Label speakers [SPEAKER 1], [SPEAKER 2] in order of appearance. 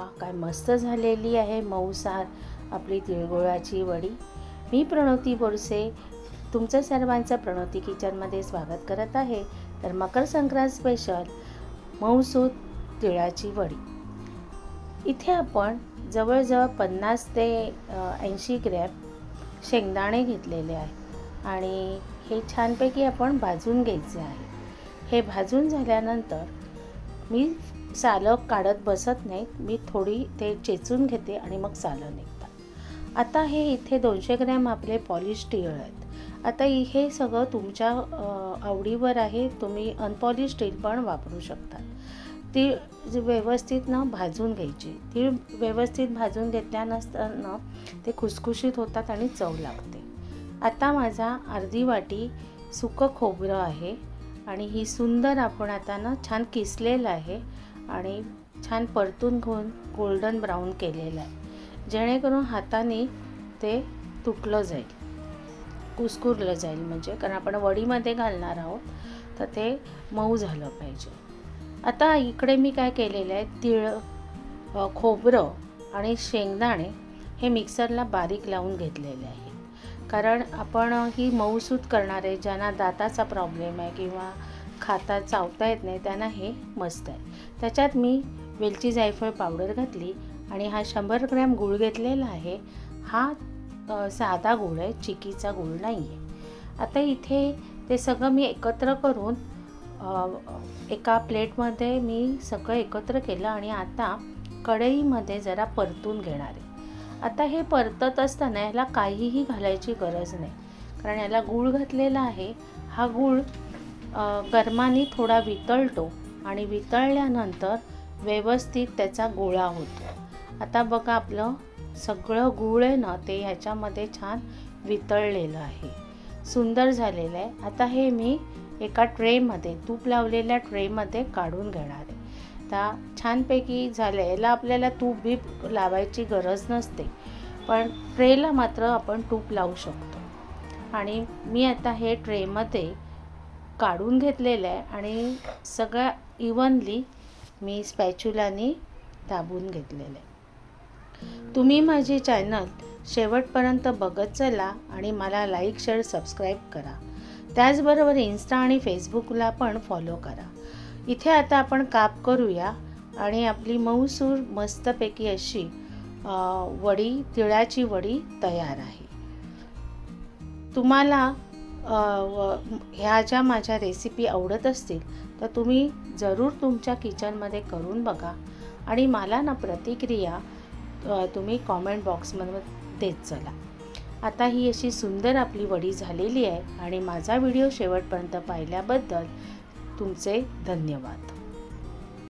[SPEAKER 1] काय मस्त झालेली आहे मऊसार आपली तिळगुळाची वडी। मी प्रणोती बोरसे तुमचं सर्वांचं प्रणोती किचनमध्ये स्वागत करत आहे। तर मकर संक्रांत स्पेशल मऊसूत तिळाची वडी। इथे आपण जवळजवळ 50 ते 80 ग्रॅम शेंगदाणे घेतलेले आहे आणि हे छानपैकी आपण भाजून घ्यायचे आहे। हे भाजून झाल्यानंतर मी सालं काढत बसत नाही, मी थोडी ते चेचून घेते आणि मग सालं निघतात। आता हे इथे 200 ग्रॅम आपले पॉलिश तीळ आहेत। आता हे सगळं तुमच्या आवडीवर आहे, तुम्ही अनपॉलिश तीळ पण वापरू शकता। तीळ व्यवस्थित भाजून घ्यायची। तीळ व्यवस्थित भाजून घेतल्यानंतर ते खुसखुशीत होतात आणि चव लागते। आता माझा अर्धी वाटी सुकं खोबरं आहे आणि ही सुंदर आपण आता छान किसलेलं आहे आणि छान परतून घेऊन गोल्डन ब्राऊन केलेलं आहे, जेणेकरून हाताने ते तुटलं जाईल, कुस्कुरलं जाईल, म्हणजे कारण आपण वडीमध्ये घालणार आहोत तर ते मऊ झालं पाहिजे। आता इकडे मी काय केलेलं आहे, तीळ, खोबरं आणि शेंगदाणे हे मिक्सरला बारीक लावून घेतलेले आहे, कारण आपण ही मऊसूत करणार आहे। ज्यांना दाताचा प्रॉब्लेम आहे किंवा खाता चावता येत नाही त्यांना हे मस्त आहे। त्याच्यात मी वेलची जायफळ पावडर घातली आणि हा 100 ग्रॅम गूळ घेतलेला आहे। हा साधा गूळ आहे, चिकीचा गूळ नाही आहे। आता इथे ते सगळं मी एकत्र करून एका प्लेटमध्ये मी सगळं एकत्र केलं आणि आता कढईमध्ये जरा परतून घेणार आहे। आता हे परतत असताना याला काहीही घालायची गरज नाही, कारण याला गूळ घातलेला आहे। हा गूळ गरमाने थोडा वितळतो आणि वितळल्यानंतर व्यवस्थित त्याचा गोळा होतो। आता बघा आपलं सगळं गूळ आहे ना ते ह्याच्यामध्ये छान वितळलेलं आहे, सुंदर झालेलं आहे। आता हे मी एका ट्रेमध्ये, तूप लावलेल्या ट्रेमध्ये काढून घेणार आहे। आता छानपैकी झालं आहे। याला आपल्याला तूप बीप लावायची गरज नसते, पण ट्रेला मात्र आपण तूप लावू शकतो। आणि मी आता हे ट्रेमध्ये काढून घेतलेलं आहे आणि सगळं इव्हनली मी स्पॅच्युलाने दाबून घेतलेलं आहे। तुम्ही माझे चॅनल शेवटपर्यंत बघत चला आणि मला लाईक, शेअर, सबस्क्राईब करा। त्याचबरोबर इन्स्टा आणि फेसबुकला पण फॉलो करा। इथे आता आपण काप करूया आणि आपली मऊसूर मस्तपैकी अशी वडी, तिळाची वडी तयार आहे। तुम्हाला ह्या ज्या माझ्या रेसिपी आवडत असतील तर तुम्ही जरूर तुमच्या किचनमध्ये करून बघा आणि मला प्रतिक्रिया तुम्ही कॉमेंट बॉक्समध्ये देत चला। आता ही अशी सुंदर आपली वडी झालेली आहे आणि माझा व्हिडिओ शेवटपर्यंत पाहिल्याबद्दल तुमचे धन्यवाद।